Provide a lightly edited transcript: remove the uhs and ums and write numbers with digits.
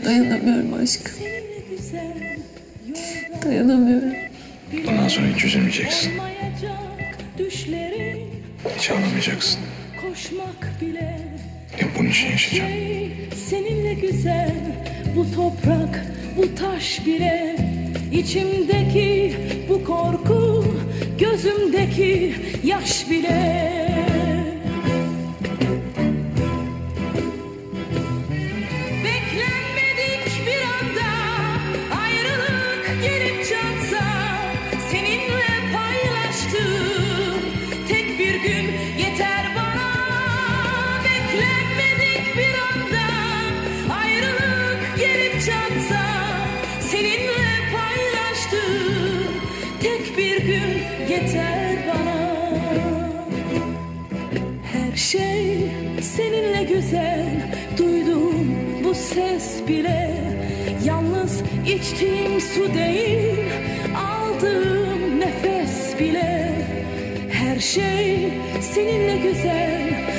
Dayanamıyorum aşkım. Dayanamıyorum. Bundan sonra hiç üzülmeyeceksin. Hiç ağlamayacaksın. Ben bunun için yaşayacağım. Seninle güzel bu toprak, bu taş bile, içimdeki bu korku, gözümdeki yaş bile. Beklenmedik bir anda ayrılık gelip çatsa, seninle paylaştığım tek bir gün yeter bana. Beklenmedik bir anda ayrılık gelip çatsa, seninle paylaştığım tek bir gün yeter bana. Her şey seninle güzel, duyduğum bu ses bile yalnız içtiğim su değil, aldığım nefes bile. Her şey seninle güzel,